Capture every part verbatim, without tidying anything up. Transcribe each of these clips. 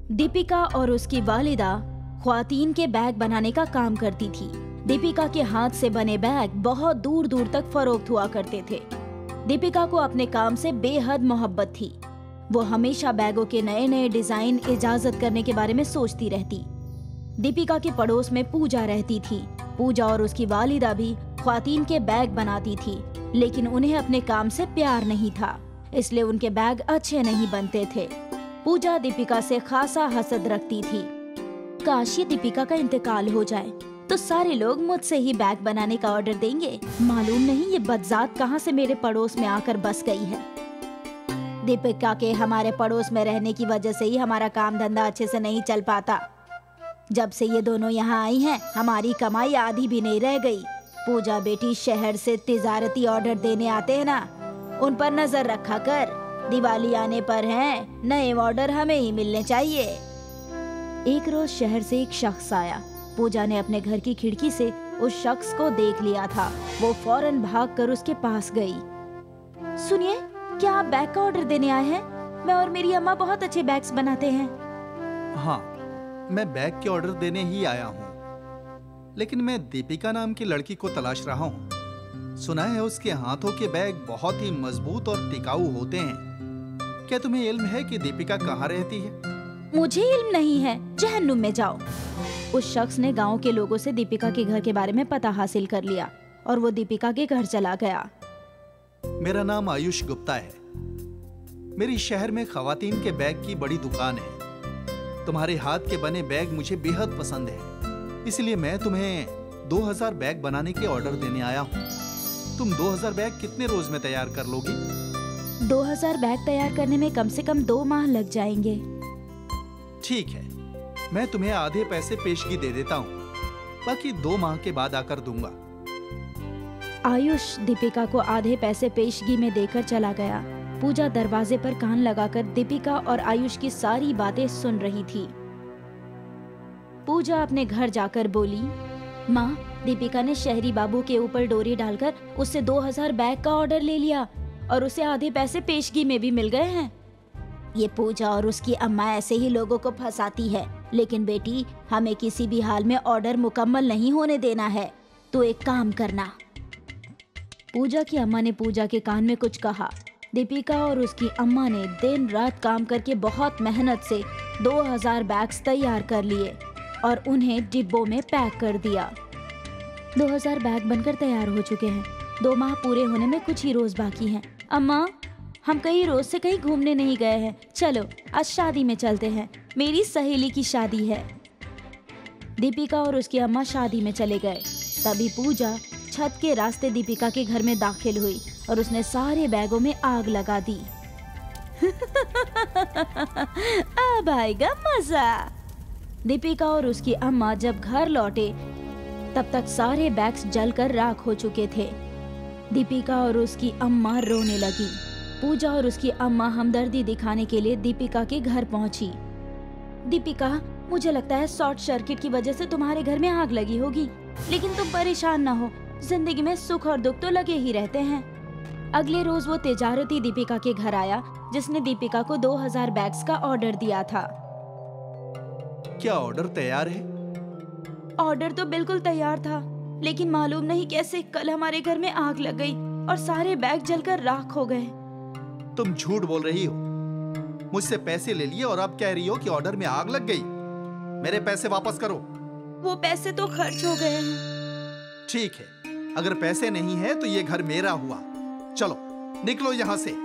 दीपिका और उसकी वालिदा ख्वातीन के बैग बनाने का काम करती थी। दीपिका के हाथ से बने बैग बहुत दूर दूर तक फरोख्त हुआ करते थे। दीपिका को अपने काम से बेहद मोहब्बत थी। वो हमेशा बैगों के नए नए डिजाइन इजाजत करने के बारे में सोचती रहती। दीपिका के पड़ोस में पूजा रहती थी। पूजा और उसकी वालिदा भी ख्वातीन के बैग बनाती थी, लेकिन उन्हें अपने काम से प्यार नहीं था, इसलिए उनके बैग अच्छे नहीं बनते थे। पूजा दीपिका से खासा हसद रखती थी। काश ये दीपिका का इंतकाल हो जाए तो सारे लोग मुझसे ही बैग बनाने का ऑर्डर देंगे। मालूम नहीं ये बदजात कहाँ से मेरे पड़ोस में आकर बस गई है। दीपिका के हमारे पड़ोस में रहने की वजह से ही हमारा काम धंधा अच्छे से नहीं चल पाता। जब से ये दोनों यहाँ आई हैं, हमारी कमाई आधी भी नहीं रह गई। पूजा बेटी, शहर से तिजारती ऑर्डर देने आते हैं ना, उन पर नजर रखा कर। दिवाली आने पर हैं, नए ऑर्डर हमें ही मिलने चाहिए। एक रोज शहर से एक शख्स आया। पूजा ने अपने घर की खिड़की से उस शख्स को देख लिया था। वो फौरन भागकर उसके पास गई। सुनिए, क्या आप बैग का ऑर्डर देने आए हैं? मैं और मेरी अम्मा बहुत अच्छे बैग्स बनाते हैं। हाँ, मैं बैग के ऑर्डर देने ही आया हूँ, लेकिन मैं दीपिका नाम की लड़की को तलाश रहा हूँ। सुना है उसके हाथों के बैग बहुत ही मजबूत और टिकाऊ होते हैं। क्या तुम्हें इल्म है कि दीपिका कहाँ रहती है? मुझे इल्म नहीं है, जहन्नुम में जाओ। उस शख्स ने गांव के लोगों से दीपिका के घर के बारे में पता हासिल कर लिया और वो दीपिका के घर चला गया। मेरा नाम आयुष गुप्ता है। मेरी शहर में खवातीन के बैग की बड़ी दुकान है। तुम्हारे हाथ के बने बैग मुझे बेहद पसंद है, इसलिए मैं तुम्हें दो हज़ार बैग बनाने के ऑर्डर देने आया हूँ। तुम दो हज़ार बैग कितने रोज में तैयार कर लोगी? दो हज़ार बैग तैयार करने में कम से कम दो माह लग जाएंगे। ठीक है, मैं तुम्हें आधे पैसे पेशगी दे देता हूँ, बाकी दो माह के बाद आकर दूंगा। आयुष दीपिका को आधे पैसे पेशगी में देकर चला गया। पूजा दरवाजे पर कान लगाकर दीपिका और आयुष की सारी बातें सुन रही थी। पूजा अपने घर जाकर बोली, माँ, दीपिका ने शहरी बाबू के ऊपर डोरी डालकर उससे दो हज़ार बैग का ऑर्डर ले लिया और उसे आधे पैसे पेशगी में भी मिल गए हैं। ये पूजा और उसकी अम्मा ऐसे ही लोगों को फंसाती है। लेकिन बेटी, हमें किसी भी हाल में ऑर्डर मुकम्मल नहीं होने देना है। तो एक काम करना। पूजा की अम्मा ने पूजा के कान में कुछ कहा। दीपिका और उसकी अम्मा ने दिन रात काम करके बहुत मेहनत से दो हज़ार बैग्स तैयार कर लिए और उन्हें डिब्बों में पैक कर दिया। दो हज़ार बैग बनकर तैयार हो चुके हैं। दो माह पूरे होने में कुछ ही रोज बाकी हैं। अम्मा, हम कई रोज से कहीं घूमने नहीं गए हैं। चलो आज शादी में चलते हैं, मेरी सहेली की शादी है। दीपिका और उसकी अम्मा शादी में चले गए। तभी पूजा छत के रास्ते दीपिका के घर में दाखिल हुई और उसने सारे बैगों में आग लगा दी। अब आएगा मजा। दीपिका और उसकी अम्मा जब घर लौटे तब तक सारे बैग्स जलकर राख हो चुके थे। दीपिका और उसकी अम्मा रोने लगी। पूजा और उसकी अम्मा हमदर्दी दिखाने के लिए दीपिका के घर पहुंची। दीपिका, मुझे लगता है शॉर्ट सर्किट की वजह से तुम्हारे घर में आग लगी होगी, लेकिन तुम परेशान ना हो, जिंदगी में सुख और दुख तो लगे ही रहते हैं। अगले रोज वो तिजारती दीपिका के घर आया जिसने दीपिका को दो हज़ार बैग्स का ऑर्डर दिया था। क्या ऑर्डर तैयार है? ऑर्डर तो बिल्कुल तैयार था, लेकिन मालूम नहीं कैसे कल हमारे घर में आग लग गई और सारे बैग जलकर राख हो गए। तुम झूठ बोल रही हो। मुझसे पैसे ले लिए और अब कह रही हो कि ऑर्डर में आग लग गई। मेरे पैसे वापस करो। वो पैसे तो खर्च हो गए हैं। ठीक है, अगर पैसे नहीं है तो ये घर मेरा हुआ। चलो निकलो यहाँ से।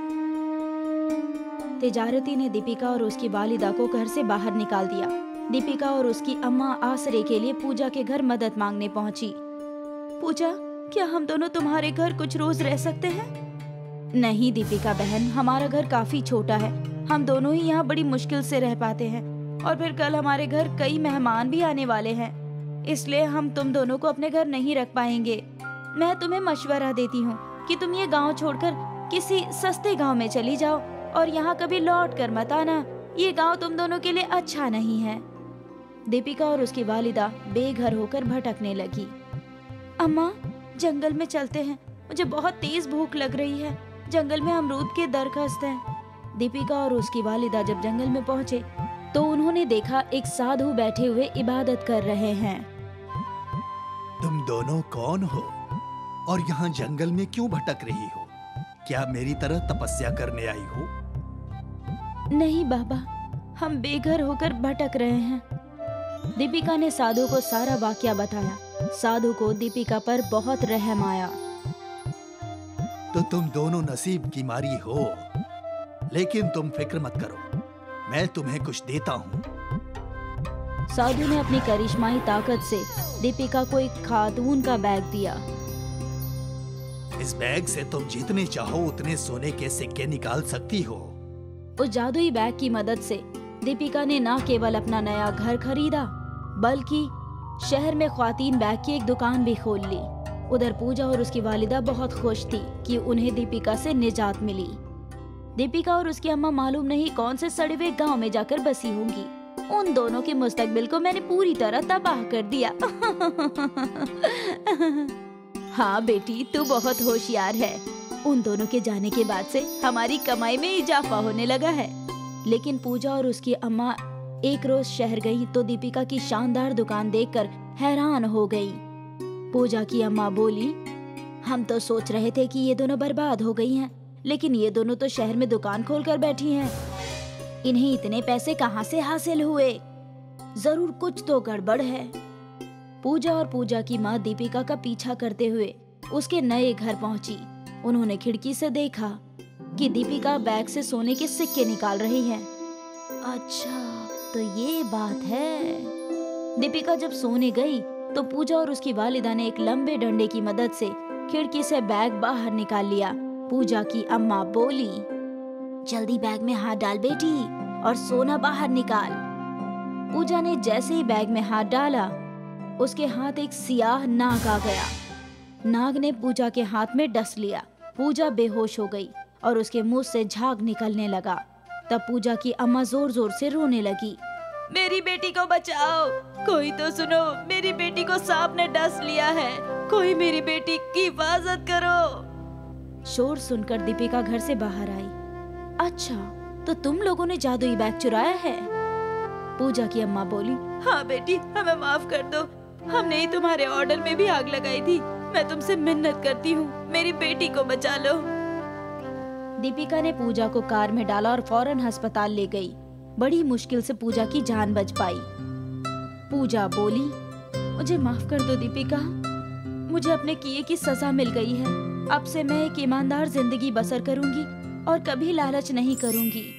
तिजारती ने दीपिका और उसकी वालिदा को घर से बाहर निकाल दिया। दीपिका और उसकी अम्मा आसरे के लिए पूजा के घर मदद मांगने पहुंची। पूजा, क्या हम दोनों तुम्हारे घर कुछ रोज रह सकते हैं? नहीं दीपिका बहन, हमारा घर काफी छोटा है। हम दोनों ही यहाँ बड़ी मुश्किल से रह पाते हैं और फिर कल हमारे घर कई मेहमान भी आने वाले हैं, इसलिए हम तुम दोनों को अपने घर नहीं रख पाएंगे। मैं तुम्हें मशवरा देती हूँ कि तुम ये गांव छोड़कर किसी सस्ते गांव में चली जाओ और यहाँ कभी लौट कर मत आना। ये गांव तुम दोनों के लिए अच्छा नहीं है। दीपिका और उसकी वालिदा बेघर होकर भटकने लगी। अम्मा, जंगल में चलते हैं, मुझे बहुत तेज भूख लग रही है। जंगल में अमरूद के दरख्त हैं। दीपिका और उसकी वालिदा जब जंगल में पहुंचे तो उन्होंने देखा एक साधु बैठे हुए इबादत कर रहे हैं। तुम दोनों कौन हो और यहाँ जंगल में क्यों भटक रही हो? क्या मेरी तरह तपस्या करने आई हो? नहीं बाबा, हम बेघर होकर भटक रहे हैं। दीपिका ने साधु को सारा वाकया बताया। साधु को दीपिका पर बहुत रहम आया। तो तुम दोनों नसीब की मारी हो, लेकिन तुम फिक्र मत करो, मैं तुम्हें कुछ देता हूँ। साधु ने अपनी करिश्माई ताकत से दीपिका को एक खातून का बैग दिया। इस बैग से तुम जितने चाहो उतने सोने के सिक्के निकाल सकती हो। उस जादुई बैग की मदद से दीपिका ने न केवल अपना नया घर खरीदा, बल्कि शहर में ख्वातीन बैग की एक दुकान भी खोल ली। उधर पूजा और उसकी वालिदा बहुत खुश थी कि उन्हें दीपिका से निजात मिली। दीपिका और उसकी अम्मा मालूम नहीं कौन से सड़े हुए गांव में जाकर बसी होंगी। उन दोनों के मुस्तकबिल को मैंने पूरी तरह तबाह कर दिया। हाँ बेटी, तू बहुत होशियार है। उन दोनों के जाने के बाद से हमारी कमाई में इजाफा होने लगा है। लेकिन पूजा और उसकी अम्मा एक रोज शहर गई तो दीपिका की शानदार दुकान देखकर हैरान हो गई। पूजा की अम्मा बोली, हम तो सोच रहे थे कि ये दोनों बर्बाद हो गई हैं, लेकिन ये दोनों तो शहर में दुकान खोलकर बैठी हैं। इन्हें इतने पैसे कहाँ से हासिल हुए? जरूर कुछ तो गड़बड़ है। पूजा और पूजा की माँ दीपिका का पीछा करते हुए उसके नए घर पहुंची। उन्होंने खिड़की से देखा कि दीपिका बैग से सोने के सिक्के निकाल रही है। अच्छा, तो ये बात है। दीपिका जब सोने गई तो पूजा और उसकी वालिदा ने एक लंबे डंडे की मदद से खिड़की से बैग बाहर निकाल लिया। पूजा की अम्मा बोली, जल्दी बैग में हाथ डाल बेटी और सोना बाहर निकाल। पूजा ने जैसे ही बैग में हाथ डाला, उसके हाथ एक सियाह नाग आ गया। नाग ने पूजा के हाथ में डस लिया। पूजा बेहोश हो गई और उसके मुंह से झाग निकलने लगा। तब पूजा की अम्मा जोर जोर से रोने लगी, मेरी बेटी को बचाओ, कोई तो सुनो, मेरी बेटी को सांप ने डस लिया है, कोई मेरी बेटी की हिफाजत करो। शोर सुनकर दीपिका घर से बाहर आई। अच्छा, तो तुम लोगों ने जादुई बैग चुराया है? पूजा की अम्मा बोली, हाँ बेटी, हमें माफ कर दो, हमने ही तुम्हारे ऑर्डर में भी आग लगाई थी। मैं तुमसे मिन्नत करती हूँ, मेरी बेटी को बचा लो। दीपिका ने पूजा को कार में डाला और फौरन अस्पताल ले गई। बड़ी मुश्किल से पूजा की जान बच पाई। पूजा बोली, मुझे माफ कर दो दीपिका, मुझे अपने किए की सजा मिल गई है। अब से मैं एक ईमानदार जिंदगी बसर करूंगी और कभी लालच नहीं करूंगी।